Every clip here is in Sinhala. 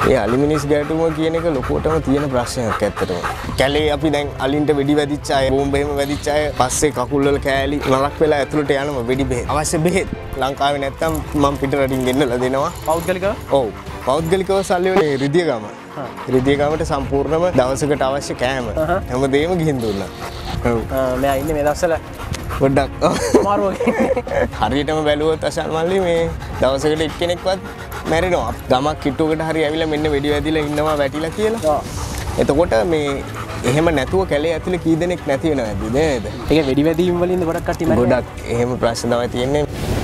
ඒ අලිමිනිස් ගැටුම කියන එක ලොකුවටම තියෙන ප්‍රශ්නයක් ඇත්තටම. කැලේ අපි දැන් අලින්ට වෙඩි වැදිච්ච අය, බෝම්බ එහෙම වැදිච්ච අය පස්සේ කකුල් වල කෑලි නරක් වෙලා ඇතුළට යනවා වෙඩි බෙහෙත්. අවශ්‍ය බෙහෙත් ලංකාවේ නැත්තම් මම පිට රටින් ගෙන්නලා දෙනවා. පෞද්ගලිකව? ඔව්. පෞද්ගලිකව සල්ලි වල රිදියගම. රිදියගමට සම්පූර්ණම දවසකට අවශ්‍ය කෑම හැමදේම ගිහින් දුන්නා. ඔව්. මෙයා ඉන්නේ මේ දවස්වල පොඩ්ඩක් අමාරුයි. හරියටම බැලුවොත් අශාන් මල්ලි මේ දවසකට එක්කෙනෙක්වත් මැරෙනවා. ගමක් කිට්ටුවකට හරි ඇවිල්ලා මෙන්න වෙඩි වැදිලා ඉන්නවා වැටිලා කියලා. එතකොට මේ එහෙම නැතුව කැලේ ඇතුලේ කී දෙනෙක් නැති වෙනවද නේද? ඒක වෙඩි වැදීම් වලින්ද ගොඩක් කට්ටිය මැරෙන්නේ. ගොඩක් එහෙම ප්‍රශ්න තමයි තියෙන්නේ.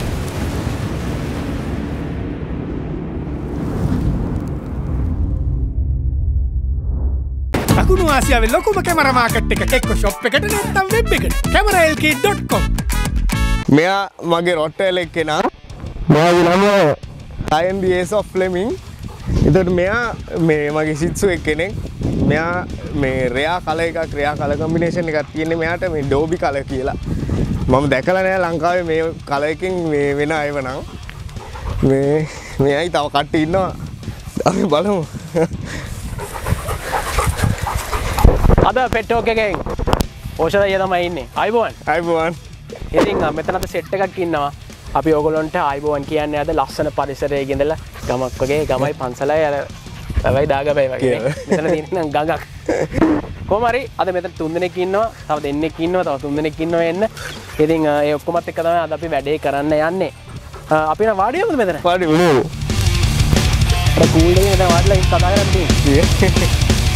අකුණු ආසියාවේ ලොකුම කැමරා මාකට් එක එක්ක ෂොප් එකට නැත්නම් වෙබ් එකට cameralk.com. මෙයා මගේ රොට්ටෙලෙක් කෙනා. මගේ නම Lion Ace of Fleming. එතකොට මෙයා මේ මගේ සිත්සු එක්කෙනෙක්. මෙයා මේ රෙයා කලර් එකක් රෙයා කලර් කම්බිනේෂන් එකක් තියෙන්නේ මෙයාට මේ ඩෝබි කලර් කියලා. මම දැකලා නෑ ලංකාවේ මේ කලර් එකෙන් මේ වෙන අයව නම්. මේයි තව කට්ටිය ඉන්නවා. අපි බලමු. අද පෙට්ටෝක් එකෙන් ඕෂධය තමයි ඉන්නේ. අයිබෝන්. අයිබෝන්. ඉතින් මෙතන අද සෙට් එකක් ඉන්නවා. අපි ඕගොල්ලන්ට අයිබෝන් කියන්නේ අද ලස්සන පරිසරයක ඉඳලා ගමක් වගේ ගමයි පන්සලයි අර වැවයි දාගබයි වගේ. මෙතන තියෙන ගඟක්. කොහොම හරි අද මෙතන 3 දෙනෙක් ඉන්නවා. තව දෙන්නෙක් ඉන්නවා. තව 3 දෙනෙක් ඉන්නවා එන්න. ඉතින් ඒ ඔක්කොමත් එක්ක තමයි අද අපි වැඩේ කරන්න යන්නේ. අපි නම් වාඩි වෙමුද මෙතන? වාඩි වෙමු. අර කූල් එකේ මෙතන වාඩිලා ඉන්න කතා කරන් තියෙන්නේ.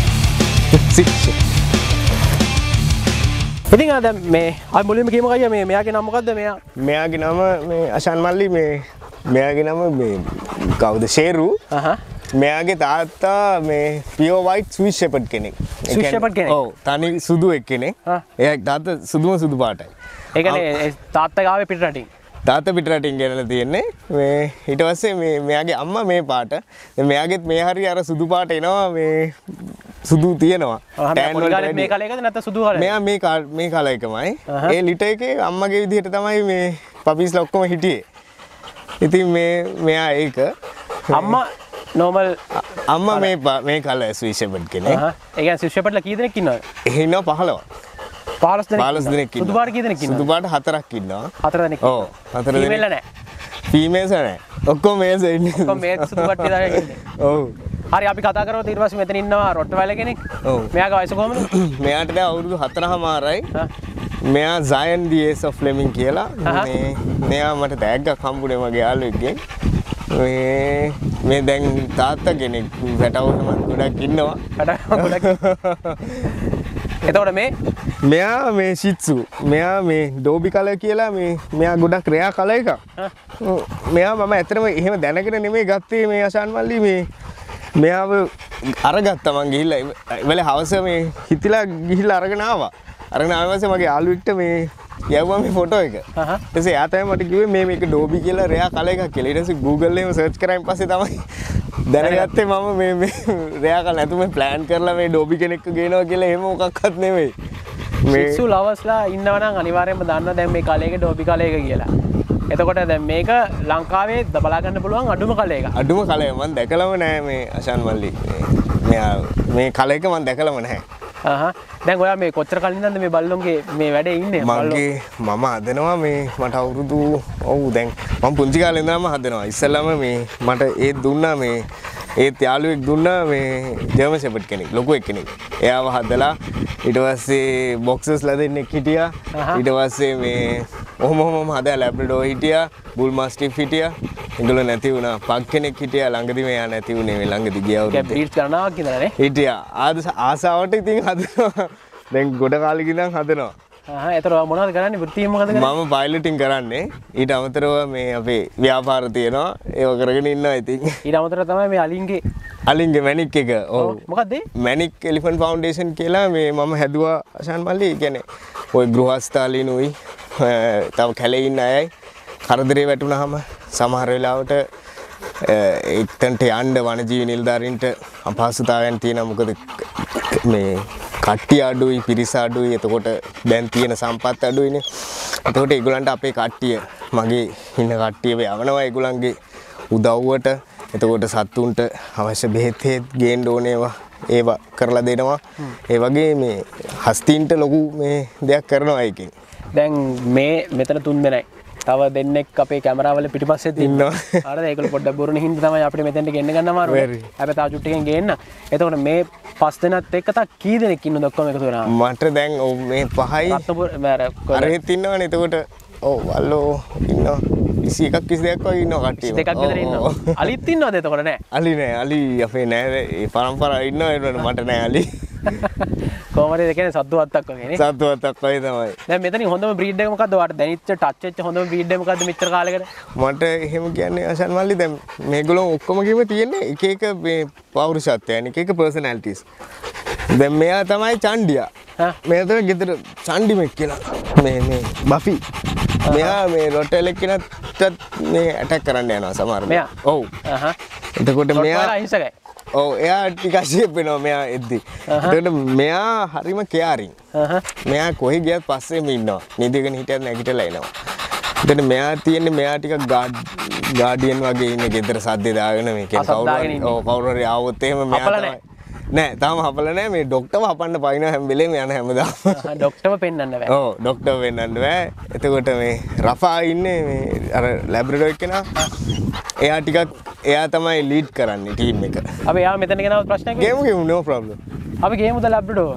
ඉතින් අද මේ අය මුලින්ම කියමු අයියා මේ මෙයාගේ නම මොකද්ද මෙයා? මෙයාගේ නම මේ අශාන් මල්ලි මේ මෙයාගේ නම මේ කවුද ෂේරු. මෙයාගේ තාත්තා මේ පියෝ වයිට් ස්විස් ෂෙපර්ඩ් කෙනෙක්. ස්විස් ෂෙපර්ඩ් කෙනෙක්. ඔව් තනි සුදු එක්කෙනෙක්. එයා තාත්තා සුදුම පාටයි. ඒ කියන්නේ තාත්තා ගාවේ පිට රටින්. තාත්තා පිට රටින් ගෙනලා තියෙන්නේ. මේ ඊට පස්සේ මේ මෙයාගේ අම්මා මේ පාට. මෙයාගෙත් මේ හරිය අර සුදු පාට එනවා මේ සුදු තියෙනවා. මේ කලර් එකද නැත්නම් සුදු කලර්? මෙයා මේ කලර් එකමයි. ඒ ලිටර් එකේ අම්මගේ විදිහට තමයි මේ පපිස්ලා ඔක්කොම හිටියේ. ඉතින් මෙයා ඒක අම්මා නෝමල් අම්මා මේ කලර් ස්විස් ෂෙපර්ඩ් කෙනෙක්. ඒ කියන්නේ ස්විස් ෂෙපර්ඩ්ලා කී දෙනෙක් ඉන්නවද? ඉන්නවා 15. 15 දෙනෙක් ඉන්නවා. සුදු පාට කී දෙනෙක් ඉන්නවද? සුදු පාට 4ක් ඉන්නවා. 4 දෙනෙක්. ඔව් 4 දෙනෙක්. ෆීමේල් නැහැ. ෆීමේල්ස් නැහැ. ඔක්කොම මේල්ස් ඉන්නේ. ඔක්කොම මේල් සුදු පාට දාගෙන ඉන්නේ. ඔව්. හරි අපි කතා කරමු ඊට පස්සේ මෙතන ඉන්නවා රොට්ටවයිලර් කෙනෙක්. ඔව්. මෙයාගේ වයස කොහමද? මෙයාට දැන් අවුරුදු 4මාරයි. මෙයා Lion Ace of Fleming කියලා. මෙයා මට තෑග්ගක් හම්බුනේ මගේ යාළුවෙක්ගෙන්. මේ දැන් තාත්තා කෙනෙක් වැටවුනම ගොඩක් ඉන්නවා. එතකොට මෙයා මේ ශිත්සු. මෙයා මේ ඩෝබි කලර් කියලා මෙයා ගොඩක් රෙයා කලර් එකක්. මෙයා මම ඇත්තටම එහෙම දැනගෙන නෙමෙයි ගත්තේ මේ අශාන් මල්ලි මෙයාව අරගත්තා මං ගිහිල්ලා ඉවල හවස මේ හිතිලා ගිහිල්ලා අරගෙන ආවා. අරගෙන ආවම මගේ යාළුවෙක්ට මේ යවුවා මේ ෆොටෝ එක. ඊට පස්සේ එයා තමයි මට කිව්වේ මේක ඩෝබි කියලා රෙයා කලර් එකක් කියලා. ඊට පස්සේ Google එකේම සර්ච් කරායින් පස්සේ තමයි දැනගත්තේ මම මේ රෙයා කලර් නැතුව මේ ප්ලෑන් කරලා මේ ඩෝබි කෙනෙක්ව ගේනවා කියලා එහෙම මොකක්වත් නෙමෙයි. සික්සු ලවර්ස්ලා ඉන්නවා නම් අනිවාර්යෙන්ම දන්නවා දැන් මේ කලර් එක ඩෝබි කලර් එක කියලා. එතකොට දැන් මේක ලංකාවේ බලා ගන්න පුළුවන් අඩුම කලර් එකක්. අඩුම කලර් මම දැකලම නැහැ මේ අශාන් මල්ලි. මෙයා මේ කලර් එක මම දැකලම නැහැ. දැන් ඔයා මේ කොච්චර කලින්ද මේ බල්ලොන්ගේ මේ වැඩේ ඉන්නේ? මම හදනවා මේ මට අවුරුදු ඔව් දැන් මම පුංචි කාලේ ඉඳන්ම හදනවා. ඉස්සෙල්ලාම මේ මට ඒත් දුන්නා මේ ඒත් යාළුවෙක් දුන්නා මේ ජර්මන් ෂෙපර්ඩ් කෙනෙක් ලොකු එක්කෙනෙක්. එයාව හදලා ඊට පස්සේ බොක්සස්ලා දෙන්නෙක් හිටියා. ඊට පස්සේ මේ ඔහොම හදලා ලැබ්‍රඩෝර් හිටියා, බුල් මාස්ටිෆ් හිටියා. ඒගොල්ලෝ නැති වුණා. පග් කෙනෙක් හිටියා ළඟදි මෙයා නැති වුණේ මේ ළඟදි ගියා වුණා. ඒක බ්‍රීඩ්ස් කරනවාක් ඉඳලානේ. හිටියා. ආසාවට ඉතින් හදනවා. දැන් ගොඩ කාලෙක ඉඳන් හදනවා. එතකොට මොනවද කරන්නේ? වෘත්තිය මොකද කරන්නේ? මම පයිලටින් කරන්නේ. ඊට අමතරව මේ අපේ ව්‍යාපාර තියෙනවා. ඒව කරගෙන ඉන්නවා ඉතින්. ඊට අමතරව තමයි මේ අලින්ගේ මැනික් එක. ඔව්. මොකද්ද? මැනික් එලිෆන්ට් ෆවුන්ඩේෂන් කියලා මේ මම හැදුවා අශාන් මල්ලි. කියන්නේ ওই ගෘහස්ථාලිනුයි තව කැලේ ඉන්න අයයි කරදරේ වැටුනහම සමහර වෙලාවට එක්තන්ට යන්න වනජීවි නිලධාරීන්ට අපහසුතාවයන් තියෙනවා. මොකද මේ කට්ටිය අඩුයි, පිරිස අඩුයි. එතකොට දැන් තියෙන සම්පත් අඩුයිනේ. එතකොට ඒගොල්ලන්ට අපේ කට්ටිය මගේ ඉන්න කට්ටිය යවනවා ඒගොල්ලන්ගේ උදව්වට. එතකොට සත්තුන්ට අවශ්‍ය බෙහෙත් ගේන්න ඕනේ ඒවා කරලා දෙනවා. ඒ වගේ මේ හස්තීන්ට ලොකු මේ දෙයක් කරනවා ඒකෙන්. දැන් මේ මෙතන 3 දෙනයි. තව දෙන්නෙක් අපේ කැමරාවල පිටිපස්සෙත් ඉන්නවා. අර ඒගොල්ලෝ පොඩ්ඩක් බොරුන හින්දා තමයි අපිට මෙතෙන්ට ගෙන්න ගන්න අමාරු. හැබැයි තා චුට්ටිකෙන් ගේන්න. එතකොට මේ 5 දෙනාත් එක්ක තා කී දෙනෙක් ඉන්නද ඔක්කොම එකතු වෙනවා? මට දැන් මේ 5යි අරහෙත් ඉන්නවනේ. එතකොට ඔව් අල්ලෝ ඉන්නවා. 21ක් 22ක් වගේ ඉන්නවා කට්ටිය. 22ක් විතර ඉන්නවා. අලිත් ඉන්නවද එතකොට නෑ? අලි නෑ. අලි අපේ නෑ. ඒ පරම්පරාව ඉන්නවා. ඒකට මට නෑ අලි. කොහමද ඒ කියන්නේ සද්දු වත්තක් වගේ නේ? සද්දු වත්තක් වගේ තමයි. දැන් මෙතනින් හොඳම බ්‍රීඩ් එක මොකද්ද? ඔයාලට දැනෙච්ච ටච් වෙච්ච හොඳම බ්‍රීඩ් එක මොකද්ද මෙච්චර කාලෙකට? මට එහෙම කියන්නේ අසන් මල්ලි දැන් මේගොල්ලෝ ඔක්කොම කිව්ව තියෙන්නේ එක එක මේ පෞරුෂත්වයන් එක එක පර්සනැලිටිස්. දැන් මෙයා තමයි චණ්ඩියා. මෙයා තමයි ගෙදර චණ්ඩිමෙක් කියලා. මේ බෆි. මෙයා මේ රොටෙලෙක් කෙනත් මේ ඇටැක් කරන්න යනවා සමහර මෙයා. ඔව්. එතකොට මෙයා අහිංසකයි. ඔව් එයා ටිකක් ෂේප් වෙනවා මෙයා එද්දි. එතකොට මෙයා හරිම කෙයාරින්. මෙයා කොහේ ගියත් පස්සේම ඉන්නවා. නිදිගෙන හිටියත් නැගිටලා එනවා. එතකොට මෙයා තියෙන්නේ මෙයා ටිකක් ගාඩියන් වගේ ඉන්නේ ගෙදර සද්දේ දාගෙන මේ කියන්නේ කවුරු හරි ආවොත් එහෙම මෙයා තමයි. නෑ තාම හපල නෑ මේ ඩොක්ටර්ව හපන්න පයින්න හැම වෙලේම යන හැමදාම. ඩොක්ටර්ව පෙන්වන්න බෑ. ඔව් ඩොක්ටර්ව පෙන්වන්න බෑ. එතකොට මේ රෆා ඉන්නේ මේ අර ලැබ්‍රඩෝර් කෙනා. එයා ටිකක් එයා තමයි ලීඩ් කරන්නේ ටීම් එක. අපි යා මෙතන ගෙනාව ප්‍රශ්නයක් ගේමු no problem. අපි ගේමුද ලැබ්‍රඩෝර්?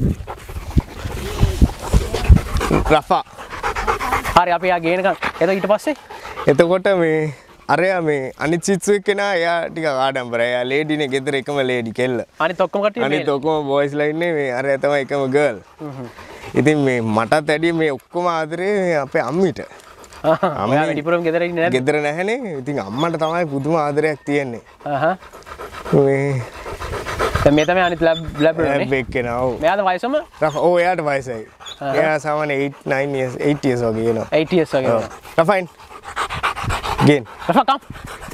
රෆා. හරි අපි යා ගේනකම් එතකොට ඊට පස්සේ එතකොට මේ අරයා මේ අනිත් සිත්සු එක්කෙනා එයා ටිකක් ආඩම්බරයි. එයා ලේඩිනේ ගෙදර එකම ලේඩි කෙල්ල. අනිත් ඔක්කොම කට්ටිය අනිත් ඔක්කොම බොයිස්ලා ඉන්නේ මේ අරයා තමයි එකම ගර්ල්. ඉතින් මේ මටත් වැඩිය මේ ඔක්කොම ආදරේ අපේ අම්මිට. අම්මා වැඩිපුරම ගෙදර ඉන්නේ නැද්ද? ගෙදර නැහනේ. ඉතින් අම්මට තමයි පුදුම ආදරයක් තියෙන්නේ. මේ දැන් මේ තමයි අනිත් ලැබ්‍රඩෝර් නේ. ලැබ් එක්කෙනා. ඔව්. මෙයාද වයසම? ඔව් එයාට වයසයි. එයා සාමාන්‍ය 8 years වගේ එනවා. 8 years වගේ. රෆයින්. Again. Rafa, come.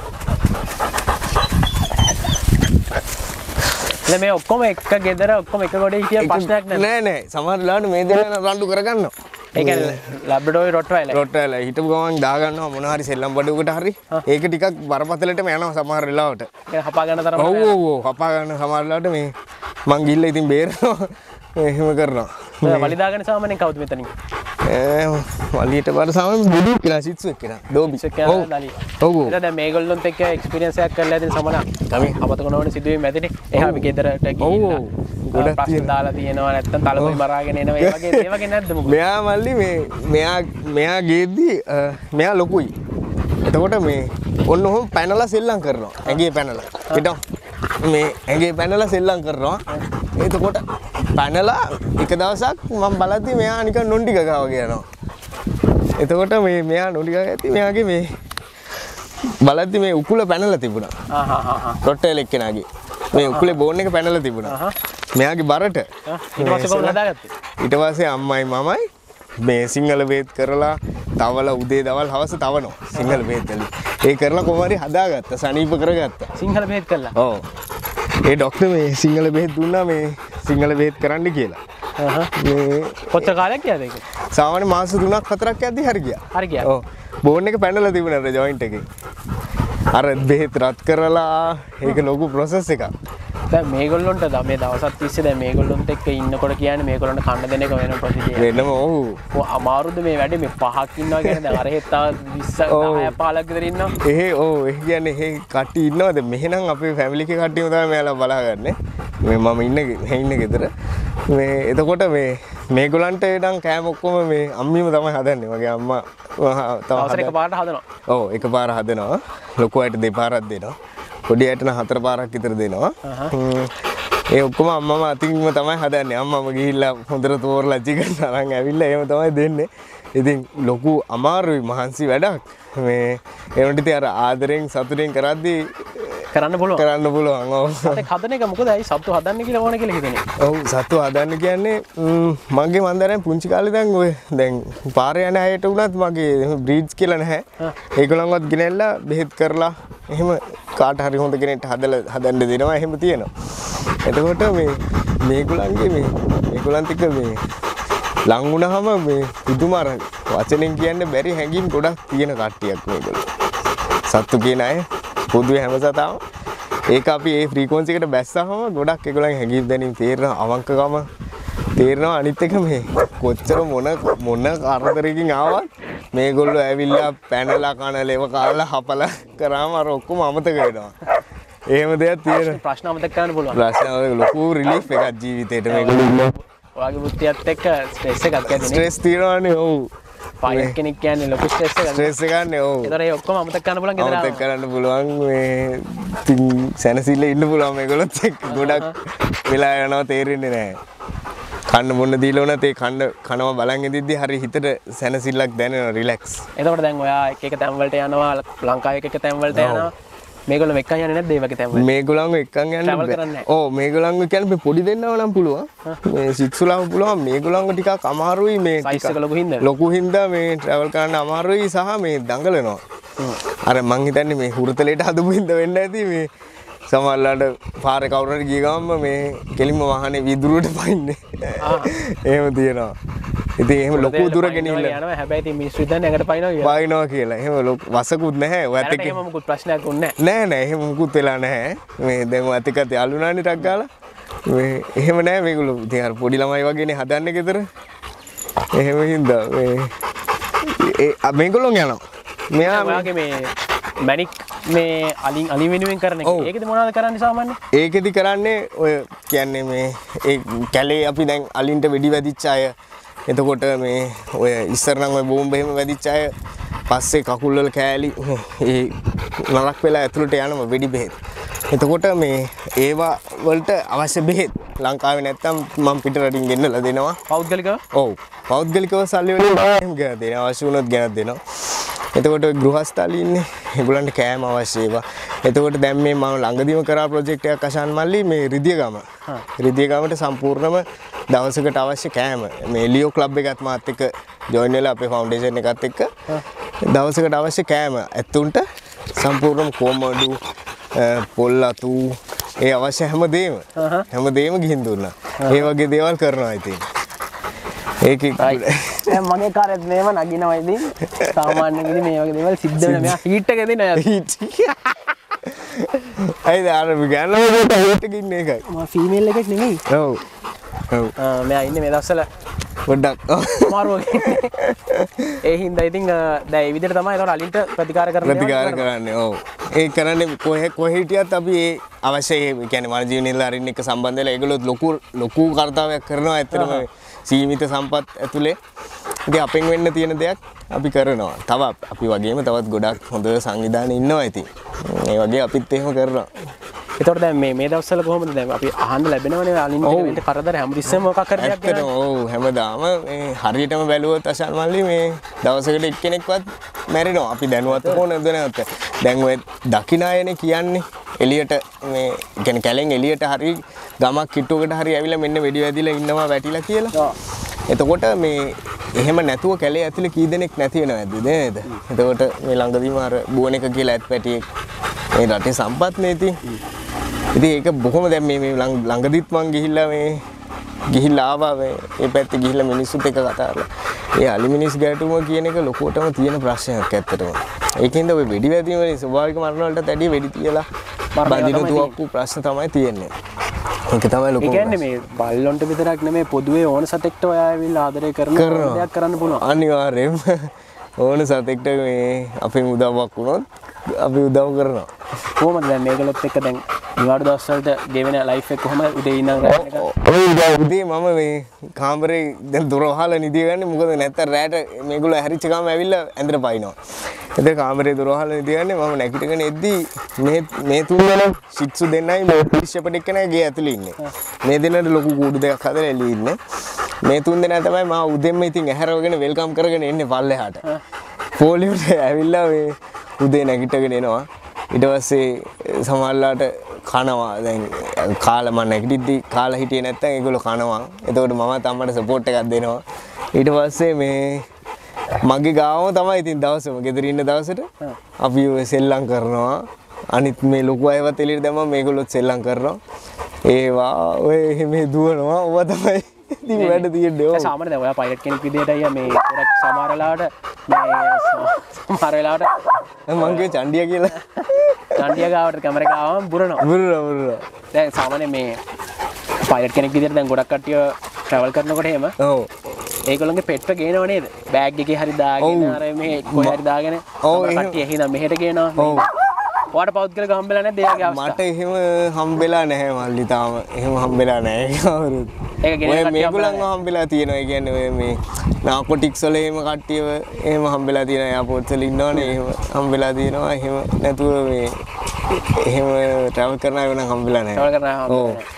මේ ඔක්කොම එක ගෙදර ඔක්කොම එක ගොඩේ හිටිය ප්‍රශ්නයක් නෑ නෑ සමහර වෙලාවට මේ දෙන්න රණ්ඩු කරගන්නවා. ඒ කියන්නේ ලැබ්‍රඩෝර් රොට්වයිලර් හිටපු ගමන් දා ගන්නවා මොන හරි සෙල්ලම් බඩුවකට හරි. ඒක ටිකක් බරපතලටම යනවා සමහර වෙලාවට. ඒක හපා ගන්න තරම. ඔව් හපා ගන්න සමහර වෙලාවට මේ මං ගිහිල්ලා ඉතින් බේරනවා. එහෙම කරනවා. වලි දාගෙන සාමාන්‍යයෙන් කවුද මෙතනින්? වලියට බර සාමාන්‍යයෙන් බුදු කියලා සිත්සු එක්කෙනා. ඩෝබි. ඔව්. ඔව්. ඒක දැන් මේගොල්ලොන්ත් එක්ක එක්ස්පීරියන්ස් එකක් කරලා ඉතින් සමහර අපි අපතක නොවන සිදුවීම් ඇතිනේ. එහා අපි ගෙදරට ගිහිල්ලා ගොඩක් ප්‍රශ්න දාලා තියෙනවා නැත්තම් තලපොයි මරාගෙන එනවා ඒ වගේ නැද්ද මොකද? මෙයා මල්ලි මෙයා ගේද්දි මෙයා ලොකුයි. එතකොට මේ ඔන්න ඔහොම පැනලා සෙල්ලම් කරනවා. ඇඟේ පැනලා. හිටව. මේ ඇඟේ පැනලා සෙල්ලම් කරනවා. එතකොට පැනලා එක දවසක් මම බලද්දි මෙයා නිකන් නොන්ඩි ගගා වගේ යනවා. එතකොට මේ මෙයා නොන්ඩි ගගා ඇති මෙයාගේ මේ බලද්දි මේ උකුල පැනලා තිබුණා. රොට්ටේල් එක්කෙනාගේ. මේ උකුලේ බෝන් එක පැනලා තිබුණා. මෙයාගේ බරට. ඊට පස්සේ කොහොමද හදාගත්තේ? ඊට පස්සේ අම්මයි මමයි මේ සිංහල බේත් කරලා තවල උදේ දවල් හවස තවනවා. සිංහල බේත් වලින්. ඒ කරලා කොහොම හරි හදාගත්තා. සනීප කරගත්තා. සිංහල බේත් කළා. ඔව්. ඒ ડોක්ටර් මේ සිංහල බේත් දුන්නා මේ සිංහල බේත් කරන්න කියලා. මේ කොච්චර කාලයක් ගියාද ඒක? සාමාන්‍ය මාස 3ක් 4ක් යද්දි හරි ගියා. හරි ගියා. ඔව්. බෝන් එක පැනලා තිබුණා ජොයින්ට් එකේ. අර බෙහෙත් රත් කරලා ඒක ලොකු ප්‍රොසෙස් එකක්. දැන් මේගොල්ලොන්ට මේ දවසක් තිස්සේ දැන් මේගොල්ලොන්ට එක්ක ඉන්නකොට කියන්නේ මේගොල්ලොන්ට කන්න දෙන එක වෙන ප්‍රොසීජර්. වෙනම ඔව්. අමාරුද මේ වැඩේ මේ පහක් ඉන්නවා කියන්නේ දැන් අර හෙත් තව 20 10 15ක් විතර ඉන්නවා. ඔව් ඒ කියන්නේ ඒ කට්ටිය ඉන්නවද මෙහෙනම් අපේ ෆැමිලි එකේ කට්ටියම තමයි මෙයාලා බලාගන්නේ. මේ මම ඉන්න ගෙදර. මේ එතකොට මේගොල්ලන්ට නම් කෑම ඔක්කොම මේ අම්මිම තමයි හදන්නේ. මගේ අම්මා තමයි අවසර එකපාරට හදනවා. ඔව් එකපාර හදනවා. ලොකු අයට දෙපාරක් දෙනවා. පොඩි අයට නම් 4 පාරක් විතර දෙනවා. ඒ ඔක්කොම අම්මම අතින්ම තමයි හදන්නේ. අම්මම ගිහිල්ලා හොඳට තෝරලා චිකන් තරන් ඇවිල්ලා එහෙම තමයි දෙන්නේ. ඉතින් ලොකු අමාරුයි මහන්සි වැඩක්. මේ ඒකට ඉතින් අර ආදරෙන් සතුටෙන් කරද්දී කරන්න පුළුවන්. කරන්න පුළුවන්. ඔව්. ඒක හදන එක මොකද ඇයි සත්තු හදන්න කියලා ඕන කියලා හිතන්නේ. ඔව් සත්තු හදන්න කියන්නේ මගේ මන්දරෙන් පුංචි කාලේ දැන් පාරේ යන අයට උනත් මගේ බ්‍රීඩ්ස් කියලා නැහැ. ඒගොල්ලන්වත් ගෙනල්ලා බෙහෙත් කරලා එහෙම කාට හරි හොඳ කෙනෙක්ට හදන්න දෙනවා එහෙම තියෙනවා. එතකොට මේගොල්ලන්ත් එක්ක මේ ලං වුණාම මේ පුදුම අර වචනෙන් කියන්න බැරි හැඟීම් ගොඩක් තියෙන කට්ටියක් මේගොල්ලෝ. සත්තු කියන අය පොදුවේ හැම සතාවම ඒක අපි ඒ ෆ්‍රීකවන්සි එකට බැස්සහම ගොඩක් ඒගොල්ලන්ගේ හැඟීම් දැනීම් තේරෙනවා අවංකකම තේරෙනවා අනිත් එක මේ කොච්චර මොන කරදරකින් ආවත් මේගොල්ලෝ ඇවිල්ලා පැනලා කනලෙව කාලා හපලා කරාම අර ඔක්කොම අමතක වෙනවා. එහෙම දෙයක් තියෙනවා. ප්‍රශ්න අමතක කරන්න පුළුවන්. ප්‍රශ්න ලොකු රිලීෆ් එකක් ජීවිතේට මේගොල්ලෝ. ඔයාගේ බුද්ධියත් එක්ක ස්ට්‍රෙස් එකක් ඇතිනේ. ස්ට්‍රෙස් තියෙනවානේ ඔව්. පයිලට් කෙනෙක් කියන්නේ ලොකු ස්ට්‍රෙස් එකක්. ස්ට්‍රෙස් එකක් නේ ඔව්. ඒතර ඒ ඔක්කොම අමතක කරන්න පුළුවන් ගෙදර. අමතක කරන්න පුළුවන් මේ ඉතින් සැනසෙල්ල ඉන්න පුළුවන් මේගොල්ලොත් එක්ක ගොඩක් වෙලා යනවා තේරෙන්නේ නැහැ. කන්න මොන්න දීලා උනත් ඒ කනවා බලන් ඉඳිද්දි හරි හිතට සැනසෙල්ලක් දැනෙනවා රිලැක්ස්. එතකොට දැන් ඔයා එක තැන් වලට යනවා ලංකාවේ එක තැන් වලට යනවා. මේගොල්ලෝ එක්කන් යන්නේ නැද්ද ඒ වගේ තැන් වලට? මේගොල්ලන්ව එක්කන් යන්නේ. ඔව් මේගොල්ලන්ව කියන්නේ මේ පොඩි දෙන්නව නම් පුළුවන්. මේ සිත්සුලාව පුළුවන් මේගොල්ලන්ව ටිකක් අමාරුයි මේ සයිස් එක ලොකු හින්දා. ලොකු හින්දා මේ ට්‍රැවල් කරන්න අමාරුයි සහ මේ දඟලනවා. අර මං හිතන්නේ මේ හුරතලේට හදපු හින්දා වෙන්න ඇති මේ සමහරලාට පාරේ කවුරු හරි ගිය ගමන් මේ කෙලින්ම වාහනේ වීදුරුවට පයින්නේ. එහෙම තියෙනවා. ඉතින් එහෙම ලොකු දුර ගෙනිහිල්ලා යනවා. හැබැයි ඉතින් මිනිස්සු ඉදන්නේ ඇඟට පයින්නවා කියලා. පයින්නවා කියලා. එහෙම වසකුත් නැහැ. ඔයත් එක්ක එහෙම මොකුත් ප්‍රශ්නයක් උන්නේ නැහැ. නෑ එහෙම මොකුත් වෙලා නැහැ. මේ දැන් ඔයත් එක්ක යාළුනානේ ටක් ගාලා. මේ එහෙම නැහැ මේගොල්ලෝ. ඉතින් අර පොඩි ළමයි වගේනේ හදන්නේ ගෙදර. එහෙම හින්දා මේ මේගොල්ලෝ යනවා. මෙයා ඔයාගේ මේ මැනික් මේ අලින් වෙනුවෙන් කරන එක. ඒකද මොනවද කරන්නේ සාමාන්‍යයෙන්? ඒකෙදි කරන්නේ ඔය කියන්නේ මේ ඒ කැලේ අපි දැන් අලින්ට වෙඩි වැදිච්ච අය එතකොට මේ ඔය ඉස්සර නම් ඔය බෝම්බ එහෙම වැදිච්ච අය පස්සේ කකුල් වල කෑලි ඒ නරක් වෙලා ඇතුළට යනම වෙඩි බෙහෙත්. එතකොට මේ ඒවා වලට අවශ්‍ය බෙහෙත් ලංකාවේ නැත්තම් මම පිට රටින් ගෙන්නලා දෙනවා. පෞද්ගලිකව? ඔව්. පෞද්ගලිකව සල්ලි වලින් ගෙනත් දෙනවා. අවශ්‍ය වුණොත් ගෙනත් දෙනවා. එතකොට ගෘහස්ථාලි ඉන්නේ ඒගොල්ලන්ට කෑම අවශ්‍ය ඒවා. එතකොට දැන් මේ මම ළඟදීම කරා ප්‍රොජෙක්ට් එකක් අශාන් මල්ලි මේ රිදියගම. රිදියගමට සම්පූර්ණම දවසකට අවශ්‍ය කෑම. මේ ලියෝ ක්ලබ් එකත් මාත් එක්ක ජොයින් වෙලා අපේ ෆවුන්ඩේෂන් එකත් එක්ක දවසකට අවශ්‍ය කෑම ඇතුන්ට සම්පූර්ණම කොමඩු පොල් අතු ඒ අවශ්‍ය හැමදේම ගිහින් දුන්නා. ඒ වගේ දේවල් කරනවා ඉතින්. ඒකේ දැන් මගේ කාර්යත් මේව නගිනවා ඉතින් සාමාන්‍යයෙන් ඉතින් මේ වගේ දේවල් සිද්ධ වෙනවා. මෙයා හීට් එක දෙන අය. අයිද අර ගන්නකොට හීට් එක ඉන්නේ එකයි. මම ෆීමේල් එකෙක් නෙමෙයි. ඔව්. ඔව්. මෙයා ඉන්නේ මේ දවස්වල පොඩ්ඩක් අමාරුවක ඉන්නේ. ඒ හින්දා ඉතින් දැන් මේ විදිහට තමයි ඒතකොට අලින්ට ප්‍රතිකාර කරන්නේ. ඔව්. ඒ කරන්නේ කොහේ හිටියත් අපි ඒ අවශ්‍ය ඒ කියන්නේ වන ජීවනින්ලා අරින්න එක සම්බන්ධ වෙලා ඒගොල්ලෝ ලොකු කාර්යයක් කරනවා ඇත්තටම සීමිත සම්පත් ඇතුලේ. ඉතින් අපෙන් වෙන්න තියෙන දෙයක් අපි කරනවා. තව අපි වගේම තවත් ගොඩක් හොඳ සංවිධාන ඉන්නවා ඉතින්. ඒ වගේ අපිත් එහෙම කරනවා. ඒතකොට දැන් මේ දවස්වල කොහොමද දැන් අපි අහන්න ලැබෙනවනේ අලින්ට වෙන්න කරදර හැමතිස්සෙම මොකක් හරි දෙයක් ගැන. ඔව් හැමදාම මේ හරියටම බැලුවොත් අශාන් මල්ලි මේ දවසකට එක්කෙනෙක්වත් මැරෙනවා. අපි දැනුවත් කොහොමද නැද්ද? දැන් ඔය දකිනායනේ කියන්නේ එළියට මේ කියන්නේ කැලෙන් එළියට හරි ගමක් කිට්ටුවකට හරි ඇවිල්ලා මෙන්න වෙඩි වැදිලා ඉන්නවා වැටිලා කියලා. එතකොට මේ එහෙම නැතුව කැලේ ඇතුලේ කී දෙනෙක් නැති වෙනවද නේද? එතකොට මේ ළඟදීම අර බුවණේක කියලා ඇත් පැටියෙක් මේ රටේ සම්පත් නේ ඉතින්. ඉතින් ඒක බොහොම දැන් මේ ළඟදිත් මං ගිහිල්ලා ආවා මේ පැත්තේ ගිහිල්ලා මිනිස්සුත් එක්ක කතා කරලා. ඒ අලි මිනිස් ගැටුම කියන එක ලොකුවටම තියෙන ප්‍රශ්නයක් ඇත්තටම. ඒකින්ද ඔය වෙඩි වැදීම වලින් ස්වභාවික මරණ වලට වැඩිය වෙඩි තියලා බඳින තුවක්කු ප්‍රශ්න තමයි තියෙන්නේ. ඒක තමයි ලොකු. ඒ කියන්නේ මේ බල්ලොන්ට විතරක් නෙමෙයි පොදුවේ ඕන සතෙක්ට ඔයා ඇවිල්ලා ආදරය කරන දෙයක් කරන්න පුළුවන්. අනිවාර්යයෙන්ම ඕන සතෙක්ට මේ අපේ උදව්වක් වුණොත් අපි උදව් කරනවා. කොහොමද දැන් මේගොල්ලොත් එක්ක දැන් නිවාඩු දවස් වලට ගෙවෙන ලයිෆ් එක කොහොමද උදේ ඉඳන් උදේ මම මේ කාමරේ දැන් දොර වහලා නිදිය ගන්න මොකද නැත්තම් රැට මේගොල්ලෝ හැරිච්ච ගාම ඇවිල්ලා ඇඳට පයින්නවා. එතන කාමරේ දොර වහලා නිදිය ගන්න මම නැගිටගෙන එද්දි මේ තුන් දෙනා ශික්ෂු දෙන්නයි මේ පිෂපට එක්කනේ ගේ ඇතුලේ ඉන්නේ. මේ දෙන්නට ලොකු කූඩු දෙකක් හදලා එළියේ ඉන්නේ. මේ තුන් දෙනා තමයි මම උදෙන්ම ඉතින් ඇහැරවගෙන වෙල්කම් කරගෙන එන්නේ පල්ලෙහාට. පොලියට ඇවිල්ලා මේ උදේ නැගිටගෙන එනවා. ඊට පස්සේ සමහරලාට කනවා දැන් කාලා මම නැගිටිද්දි කාලා හිටියේ නැත්තම් ඒගොල්ලෝ කනවා. එතකොට මමත් අම්මට සපෝට් එකක් දෙනවා. ඊට පස්සේ මේ මගේ ගාවම තමයි ඉතින් දවසම ගෙදර ඉන්න දවසට අපි සෙල්ලම් කරනවා. අනිත් මේ ලොකු අයවත් එළියට දැම්මම මේගොල්ලොත් සෙල්ලම් කරනවා. ඒවා ඔය මේ දුවනවා. ඔවා තමයි ඉතින් වැඩ තියෙන්නේ. ඔය සාමාන්‍යයෙන් දැන් ඔයා පයිලට් කෙනෙක් විදිහට අයියා මේ පොරක් සමහර වෙලාවට මං කිව්වේ චණ්ඩිය කියලා. චණ්ඩිය ගාවට කැමර එක ආවම බුරනවා. බුරනවා. දැන් සාමාන්‍ය මේ පයිලට් කෙනෙක් විදිහට දැන් ගොඩක් කට්ටිය ට්‍රැවල් කරනකොට එහෙම ඔව්. ඒගොල්ලන්ගේ පෙට්ට ගේනව නේද? බෑග් එකේ හරි දාගෙන අර මේ කොහේ හරි දාගෙන කට්ටිය එහෙනම් මෙහෙට ගේනවා. ඔව්. ඔයාට පෞද්ගලික හම්බෙලා නැද්ද එයාගේ අවස්ථාව? මට එහෙම හම්බෙලා නැහැ මල්ලි තාම. එහෙම හම්බෙලා නැහැ කවුරුත්. ඒක ගෙන කට්ටිය මේගොල්ලන්ව හම්බෙලා තියෙනවා. ඒ කියන්නේ ඔය මේ නාකොටික්ස් වල එහෙම කට්ටියව එහෙම හම්බෙලා තියෙනවා. එයාපෝට්ස් වල ඉන්නවනේ එහෙම හම්බෙලා තියෙනවා. එහෙම නැතුව මේ එහෙම ට්‍රැවල් කරන අය නම් හම්බෙලා නැහැ. ට්‍රැවල් කරන අය හම්බෙලා නැහැ.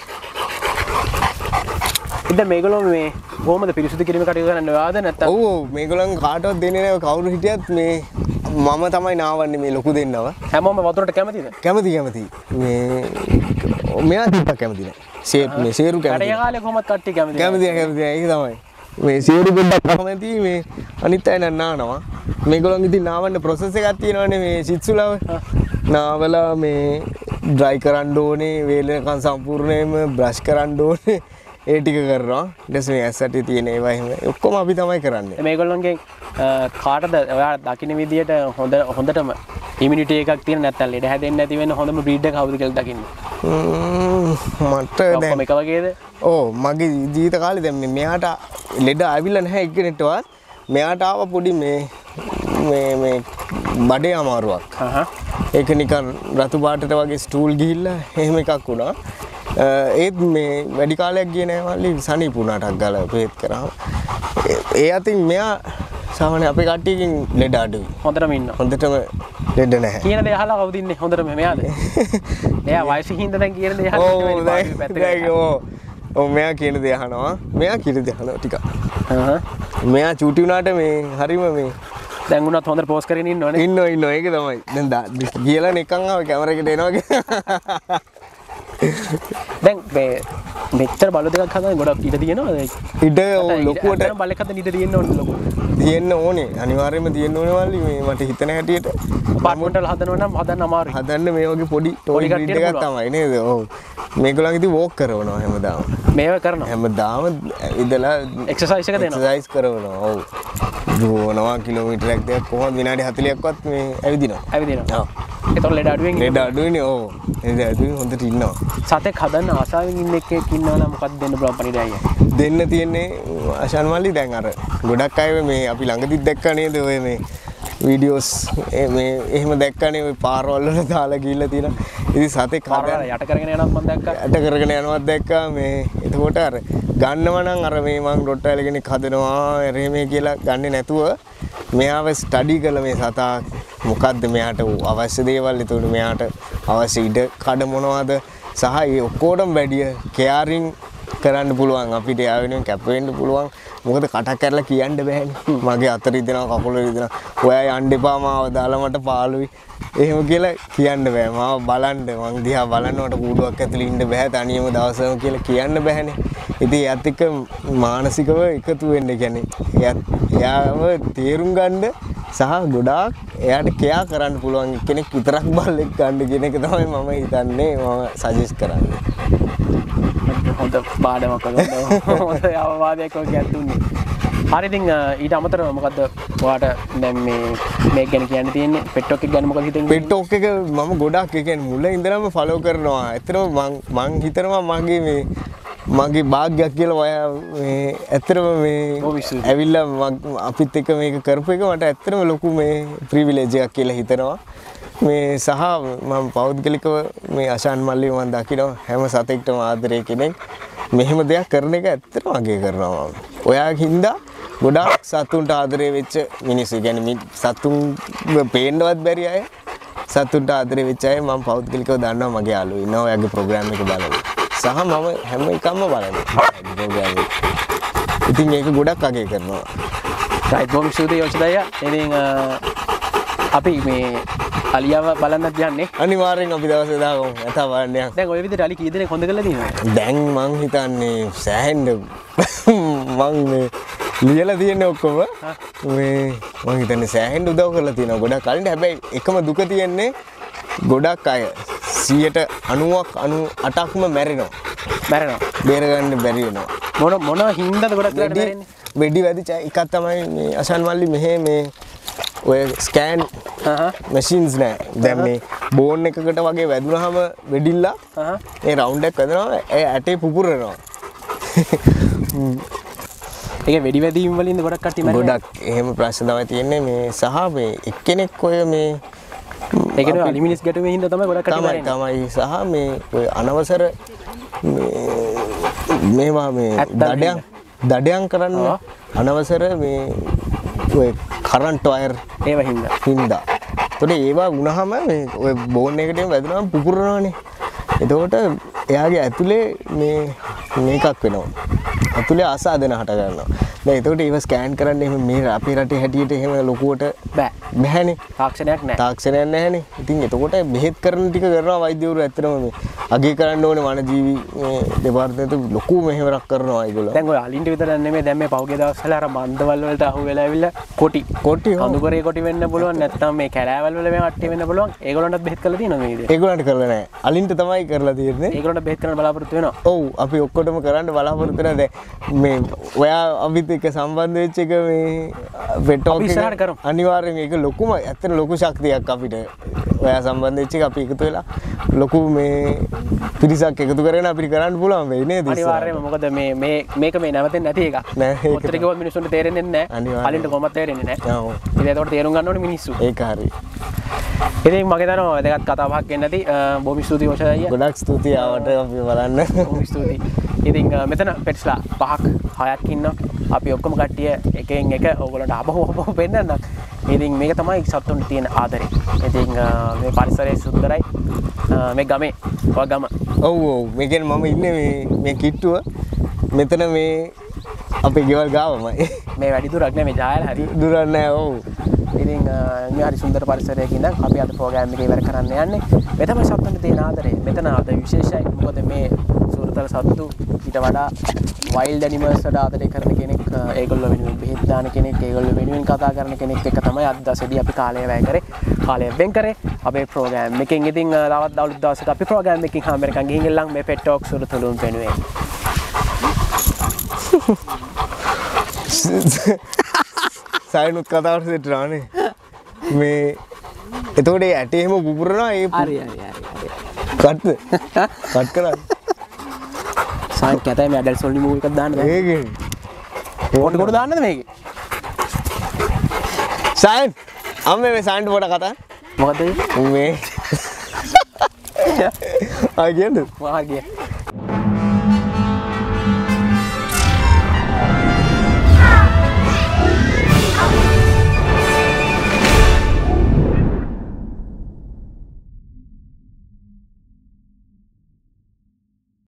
ඉතින් මේගොල්ලෝ මේ කොහොමද පිරිසුදු කිරීම කටයුතු කරන්නේ ඔයාද නැත්නම්? ඔව් මේගොල්ලන් කාටවත් දෙන්නේ නැහැ. කවුරු හිටියත් මේ මම තමයි නාවන්නේ මේ ලොකු දෙන්නව. හැමෝම වතුරට කැමතිද? කැමති. මේ මෙයා තිබ්බා කැමති නෑ. මේ සේරු කැමති. කඩේ කාලේ කොහොමද කට්ටිය කැමති? කැමති ඒක තමයි. මේ සේරු පොඩ්ඩක් කැමති මේ අනිත් අය නානවා. මේගොල්ලන් ඉතින් නාවන්න ප්‍රොසෙස් එකක් තියෙනවානේ මේ සිත්සුලව. නාවලා මේ ඩ්‍රයි කරන්න ඕනේ, වේලනකන් සම්පූර්ණයෙන්ම බ්‍රෂ් කරන්න ඕනේ. ඒ ටික කරනවා. ඊට පස්සේ මේ ඇස්සට තියෙන ඒවා එහෙම ඔක්කොම අපි තමයි කරන්නේ. මේගොල්ලන්ගේ කාටද ඔයා දකින්න විදියට හොඳටම ඉමුනිටි එකක් තියෙන නැත්නම් ලෙඩ හැදෙන්නේ නැති වෙන හොඳම බ්‍රීඩ් එක කවුද කියලා දකින්නේ? මට දැන් මේක වගේද? ඔව් මගේ ජීවිත කාලේ දැන් මෙයාට ලෙඩ ආවිල්ලා නැහැ එක්කෙනෙක්ටවත්. මෙයාට ආව පොඩි මේ බඩේ අමාරුවක්. ඒක නිකන් රතු පාටට වගේ ස්ටූල් ගිහිල්ලා එහෙම එකක් වුණා. ඒත් මේ වැඩි කාලයක් ගියේ නැහැ මල්ලි සනීප වුණාටක් ගාලා පෙත් කරා. ඒ අතින් මෙයා සාමාන්‍ය අපේ කට්ටියකින් ලෙඩ අඩුයි. හොඳටම ඉන්නවා. හොඳටම ලෙඩ නැහැ. කියන දේ අහලා කවුද ඉන්නේ හොඳටම මෙයාද? එයා වයසින් හින්දා දැන් කියන දේ අහලා ඔව් මෙයා කියන දේ අහනවා. මෙයා කියන දේ අහනවා ටිකක්. මෙයා චූටි වුණාට මේ හරිම මේ දැන් උනත් හොඳට පෝස් කරගෙන ඉන්නවනේ. ඉන්නවා ඒක තමයි. දැන් කියලා නිකන් ආව කැමරේකට එනවා කියලා. දැන් මේ මෙච්චර බල දෙකක් හදන්න ගොඩක් ඉඩ තියෙනවද? ඉඩ ලොකුවට බලයක් හදන්න ඉඩ තියෙන්න ඕනේ ලොකුවට. තියෙන්න ඕනේ. අනිවාර්යයෙන්ම තියෙන්න ඕනේ මල්ලි මේ මට හිතන හැටියට. අපාර්ට්මන්ට් වල හදනවා නම් හදන්න අමාරුයි. හදන්න මේ වගේ පොඩි ටෝයි බ්‍රීඩ් එකක් තමයි නේද? ඔව්. මේගොල්ලන් ඉතින් වෝක් කරනවා හැමදාම. මේව කරනවා. හැමදාම ඉඳලා එක්සර්සයිස් එක දෙනවා. එක්සර්සයිස් කරනවා. ඔව්. දුවනවා කිලෝමීටරයක් දෙකක් කොහොමද විනාඩි 40ක්වත් මේ ඇවිදිනවා. ඔව්. ඒතකොට ලෙඩ අඩුවෙන් ලෙඩ අඩුවෙනේ. ඔව්. ලෙඩ අඩුවෙන් හොඳට ඉන්නවා. සතෙක් හදන්න ආසාවෙන් ඉන්න එකෙක් ඉන්නවා නම් මොකක්ද දෙන්න පුළුවන් පණිඩය අයියා? දෙන්න තියෙන්නේ අෂාන් මල්ලි දැන් අර ගොඩක් අය මේ අපි ළඟදිත් දැක්කා නේද ඔය මේ වීඩියෝස් මේ එහෙම දැක්කනේ ඔය පාරවල් වල දාලා ගිහිල්ලා තියෙනවා. ඉතින් සතෙක් හදන්න යට කරගෙන යනවත් මම දැක්කා. යට කරගෙන යනවත් දැක්කා මේ එතකොට අර ගන්නව නම් අර මේ මං රොට්ටයිල කෙනෙක් හදනවා එරෙමේ කියලා ගන්නේ නැතුව මෙයාව ස්ටඩි කළා මේ සතා මොකද්ද මෙයාට අවශ්‍ය දේවල් එතකොට මෙයාට අවශ්‍ය ඉඩ කඩ මොනවද සහ ඒ ඔක්කොටම වැඩිය කෙයාරින් කරන්න පුළුවන් අපිට යා වෙනුවෙන් කැප වෙන්න පුළුවන් මොකද කටක් කරලා කියන්න බෑනේ මගේ අත රිදෙනවා කකුල රිදෙනවා ඔයා යන්න එපා මාව දාලා මට පාළුයි එහෙම කියලා කියන්න බෑ මාව බලන්න මං දිහා බලනකොට කූඩුවක් ඇතුලේ ඉන්න බෑ තනියම දවසම කියලා කියන්න බෑනේ ඉතින් එයාත් එක්ක මානසිකව එකතු වෙන්න කියන්නේ එයාව තේරුම් ගන්න සහ ගොඩාක් එයාට කෙයා කරන්න පුළුවන් කෙනෙක් විතරක් බල්ලෙක් ගන්න කියන එක තමයි මම හිතන්නේ මම සජෙස්ට් කරන්නේ හොඳ පාඩමක් වගේ හොඳ අවවාදයක් වගේ දුන්නේ. හරි ඉතින් ඊට අමතරව මොකද්ද ඔයාට දැන් මේ ගැන කියන්න තියෙන්නේ පෙට්ටොක් එක ගැන මොකද හිතන්නේ? පෙට්ටොක් එක මම ගොඩක් ඒ කියන්නේ මුල ඉඳලම ෆලෝ කරනවා. ඇත්තටම මං හිතනවා මගේ භාග්‍යයක් කියලා ඔයා මේ ඇත්තටම මේ ඇවිල්ලා අපිත් එක්ක මේක කරපු එක මට ඇත්තටම ලොකු මේ ප්‍රිවිලේජ් එකක් කියලා හිතනවා. මේ සහ මම පෞද්ගලිකව මේ අෂාන් මල්ලි මම දකිනවා හැම සතෙක්ටම ආදරේ කෙනෙක් මෙහෙම දෙයක් කරන එක ඇත්තටම අගය කරනවා මම. ඔයාගේ හින්දා ගොඩාක් සතුන්ට ආදරේ වෙච්ච මිනිස්සු. කියන්නේ සතුන් පේන්නවත් බැරි අය සතුන්ට ආදරේ වෙච්ච අය මම පෞද්ගලිකව දන්නවා මගේ යාළුවෝ ඉන්නවා ඔයාගේ ප්‍රෝග්‍රෑම් එක බලලා. සහ මම හැම එකක්ම බලනවා ප්‍රෝග්‍රෑම් එක. ඉතින් මේක ගොඩක් අගය කරනවා. රයිට් බොම් සූදේ යොචදaya. ඉතින් අපි මේ අලියාව බලන්නත් යන්නේ. අනිවාර්යෙන් අපි දවසේ දාගමු. නැතා බලන්න යන්න. දැන් ওই විදිහට අලි කී දෙනෙක් හොඳ කරලා තියෙනවද? දැන් මං හිතන්නේ සෑහෙන්න මං මේ ලියලා තියෙන්නේ ඔක්කොම මේ මං හිතන්නේ සෑහෙන්න උදව් කරලා තියෙනවා ගොඩක් කලින්. හැබැයි එකම දුක තියෙන්නේ ගොඩක් අය 90%ක් 98%ක්ම මැරෙනවා. බේරගන්න බැරි වෙනවා. මොන හින්දාද ගොඩක් වෙලාට මැරෙන්නේ? වෙඩි වැදිච්ච එකක් තමයි මේ අෂාන් මල්ලි මෙහෙ මේ ඔය ස්කෑන් මැෂින්ස් නෑ. දැන් මේ බෝන් එකකට වගේ වැදුනහම වෙඩිල්ලා ඒ රවුන්ඩ් එක වැදුනම ඒ ඇටේ පුපුරනවා. ඒක වෙඩි වැදීම් වලින් ගොඩක් කට්ටිය මරනවා. ගොඩක් එහෙම ප්‍රශ්න තමයි තියෙන්නේ මේ සහ මේ එක්කෙනෙක් ඔය මේ ඒකේ අලිමිනිස් ගැටුමේ හින්දා තමයි ගොඩක් කට්ටිය මරන්නේ. තමයි සහ මේ ඔය අනවසර මේවා මේ දඩයන් කරන්න අනවසර මේ ඔය කරන්ට් වයර් ඒව හින්දා. එතකොට ඒවා වුණාම මේ ඔය බෝන් එකටම වැදුනම පුපුරනවානේ. එතකොට එයාගේ ඇතුලේ මේකක් වෙනවා. ඇතුලේ ආසාදන හට ගන්නවා. දැන් එතකොට ඒව ස්කෑන් කරන්න එහෙම මේ අපේ රටේ හැටියට එහෙම ලොකුවට බෑනේ. තාක්ෂණයක් නැහැනේ. ඉතින් එතකොට බෙහෙත් කරන ටික කරනවා වෛද්‍යවරු ඇත්තටම මේ අගේ කරන්න ඕනේ වනජීවි මේ දෙපාර්තමේන්තුව ලොකු මෙහෙවරක් කරනවා ඒගොල්ලෝ. දැන් ඔය අලින්ට විතර නෙමෙයි දැන් මේ පහුගිය දවස්වල අර මන්දවල් වලට අහු වෙලා ඇවිල්ලා කොටි කඳුකරේ කොටි වෙන්න පුළුවන් නැත්නම් මේ කැලෑවල් වල මේ වට්ටි වෙන්න පුළුවන්. ඒගොල්ලන්ටත් බෙහෙත් කරලා තියෙනවා මේ විදිහට. ඒගොල්ලන්ට කරලා නැහැ. අලින්ට තමයි කරලා තියෙන්නේ. ඒගොල්ලන්ට බෙහෙත් කරන්න බලාපොරොත්තු වෙනවා. ඔව් අපි ඔක්කොටම කරන්න බලාපොරොත්තු වෙනවා. දැන් මේ ඔයා අපිත් එක්ක සම්බන්ධ වෙච්ච එක මේ පෙට්‍රෝල් එක අනිවාර්යෙන් ඒක ලොකුම ඇත්තට ලොකු ශක්තියක් අපිට. ඔයා සම්බන්ධ වෙච්ච එක අපි එකතු වෙලා ලොකු මේ පිරිසක් එකතු කරගෙන අපිට කරන්න පුළුවන් වෙයි නේද? අනිවාර්යයෙන්ම මොකද මේක මේ නැවතෙන්නේ නැති එකක්. නෑ ඔතන කිව්වොත් මිනිස්සුන්ට තේරෙන්නේ නැහැ. අලින්ට කොහොමද තේරෙන්නේ නැහැ. ඔව්. ඉතින් ඒකට තේරුම් ගන්න ඕනේ මිනිස්සු. ඒක හරි. ඉතින් මගේ දරන වැදගත් කතා බහක් එන්න ඇති. බොහොම ස්තුතියි ඔෂා අයියා. ගොඩක් ස්තුතියි ආවට අපි බලන්න. බොහොම ස්තුතියි. ඉතින් මෙතන පෙට්ස්ලා 5ක් 6ක් ඉන්නවා. අපි ඔක්කොම කට්ටිය එකෙන් එක ඕගොල්ලන්ට අපහොම පෙන්නන්න. ඉතින් මේක තමයි සතුන්ට තියෙන ආදරේ. ඉතින් මේ පරිසරය සුන්දරයි. මේ ගමේ ඔය ගම. ඔව් මේ කියන්නේ මම ඉන්නේ මේ කිට්ටුව. මෙතන මේ අපේ ගෙවල් ගාවමයි. මේ වැඩි දුරක් නෙමෙයි ජායල හරි. දුරක් නෑ ඔව්. ඉතින් මේ හරි සුන්දර පරිසරයක ඉඳන් අපි අද ප්‍රෝග්‍රෑම් එක ඉවර කරන්න යන්නේ. මේ තමයි සතුන්ට තියෙන ආදරේ. මෙතන අද විශේෂයි. මොකද මේ සූරතල සත්තු ඊට වඩා වයිල්ඩ් ඇනිමල්ස් වලට ආදරය කරන කෙනෙක්, ඒගොල්ලෝ වෙනුවෙන් බෙහෙත් දාන කෙනෙක්, ඒගොල්ලෝ වෙනුවෙන් කතා කරන කෙනෙක් එක තමයි අද දවසේදී අපි කාලය වැය කරේ. කාලය වෙන් කරේ අපේ ප්‍රෝග්‍රෑම් එකෙන්. ඉතින් තවත් දවල් දවසක අපි ප්‍රෝග්‍රෑම් එකකින් හැමරකන් ගිහින් ඉල්ලන් මේ පෙට් ටොක් සූරතලුන් වෙනුවෙන්. සයිනුත් කතාවට සිටරානේ මේ එතකොට ඒ ඇටේ එහෙම පුපුරනවා ඒ හරි කට් කරන්න සයින් කැතයි මේ ඇඩල්ට් සොල්ලි මූවි එකක් දාන්න බෑ ඒකේ කොට දාන්නද මේකේ සයින් අම්මේ මේ සයින්ට පොඩ කතා මොකද මේ ආ කියන්නේ මොකක්ද